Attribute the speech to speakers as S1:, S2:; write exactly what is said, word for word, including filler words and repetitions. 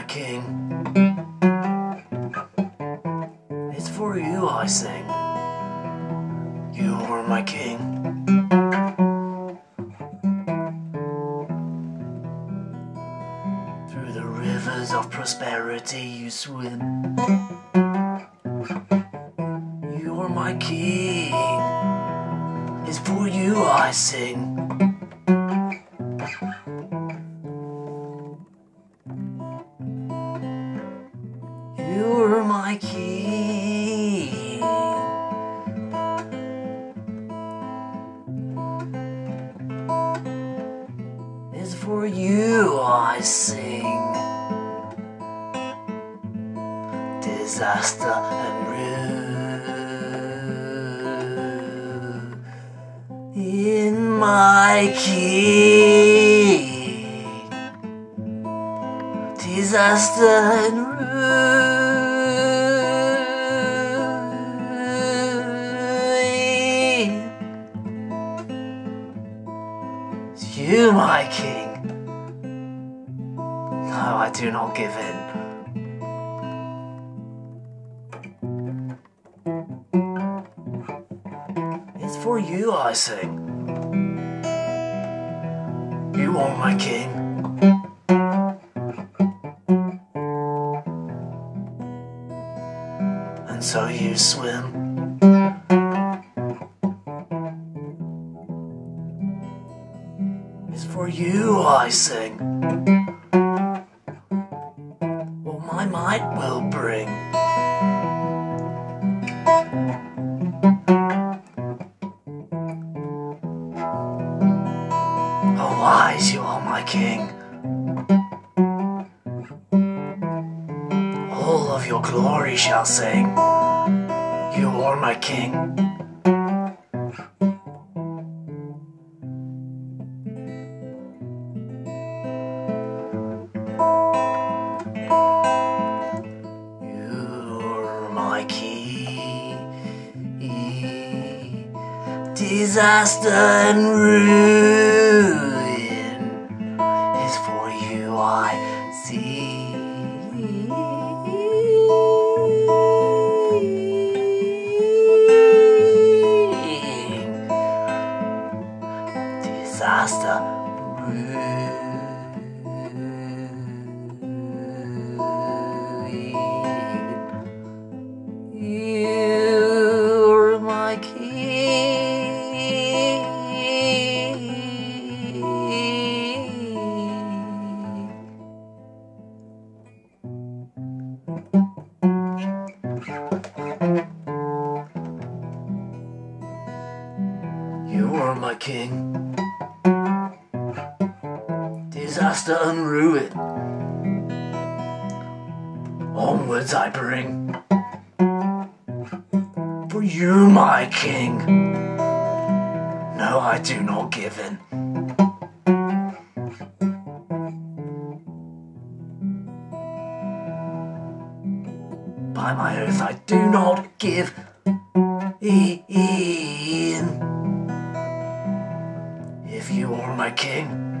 S1: my king. It's for you I sing. You are my king. Through the rivers of prosperity you swim. You are my king. It's for you I sing. You're my king. It's for you I sing. Disaster and ruin in my king. Disaster and ruin. It's you, my king. No, I do not give in. It's for you I sing. You are my king. And so you swim. It's for you I sing. What my might will bring. Oh, wise you are my king. All of your glory shall sing. You are my king. You're my king. Disaster and ruin is for you I see. Disaster, ruin. You're my king. You are my king. Disaster and ruin onwards I bring. For you, my king. No, I do not give in. By my oath, I do not give in. If you are my king,